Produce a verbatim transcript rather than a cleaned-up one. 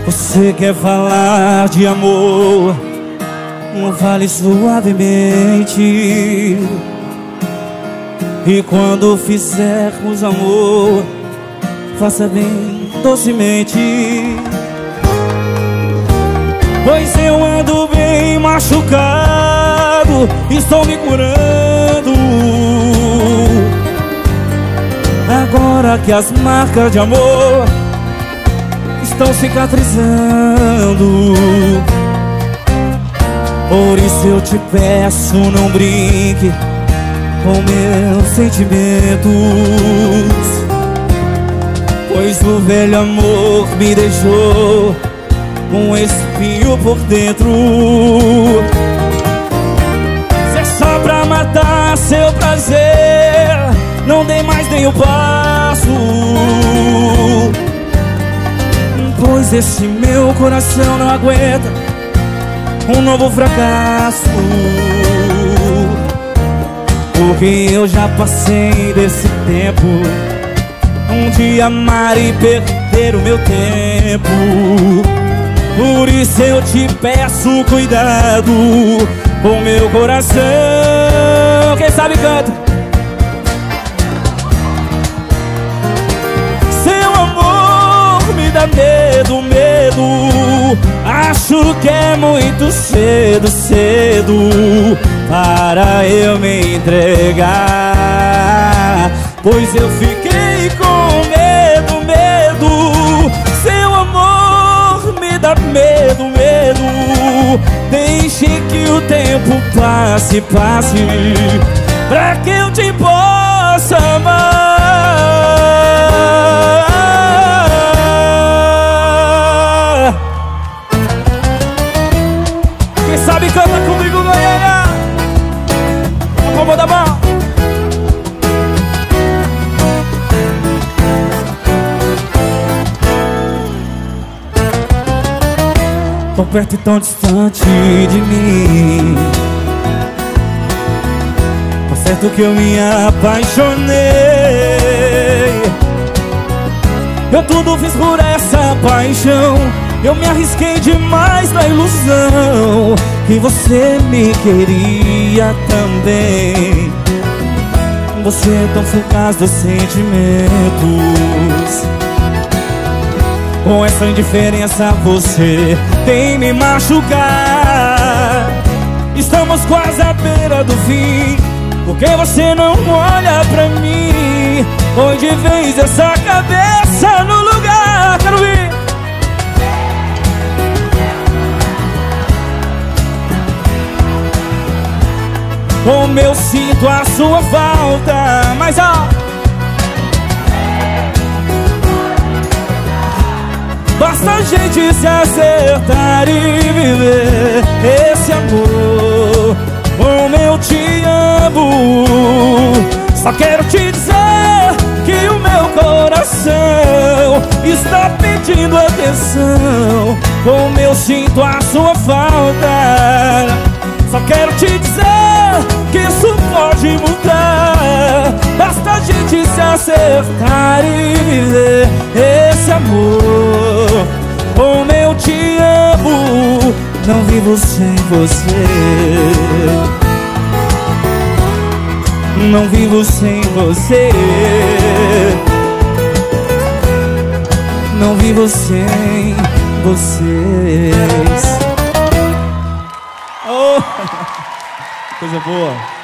Você quer falar de amor, não fale suavemente. E quando fizermos amor, faça bem docemente. Pois eu ando bem machucado, estou me curando. Agora que as marcas de amor estão cicatrizando, por isso eu te peço, não brinque com meus sentimentos. Pois o velho amor me deixou um espinho por dentro. Se é só pra matar seu prazer, não dê mais nem um passo. Pois esse meu coração não aguenta um novo fracasso. Porque eu já passei desse tempo, um dia amar e perder o meu tempo. Por isso eu te peço cuidado com meu coração. Quem sabe canta. Seu amor me dá medo, medo. Acho que é muito cedo, cedo para eu me entregar. Pois eu fiquei com medo, medo. Seu amor me dá medo, medo. Deixe que o tempo passe, passe, pra que eu te possa amar. Quem sabe canta comigo, Goiânia. A palma da mão. Tão perto e tão distante de mim. Tá certo que eu me apaixonei. Eu tudo fiz por essa paixão. Eu me arrisquei demais na ilusão que você me queria também. Você é tão fugaz dos sentimentos. Com essa indiferença você tem me machucar. Estamos quase à beira do fim, porque você não olha pra mim. Põe de vez essa cabeça no lugar. Quero vir. Como eu sinto a sua falta, mas ó, basta a gente se acertar e viver esse amor. Como eu te amo, só quero te dizer que o meu coração está pedindo atenção. Como eu sinto a sua falta, só quero te dizer que isso pode mudar. Basta a gente se acertar e viver esse amor. Como eu te amo, não vivo sem você. Não vivo sem você. Não vivo sem vocês. Oh, coisa boa.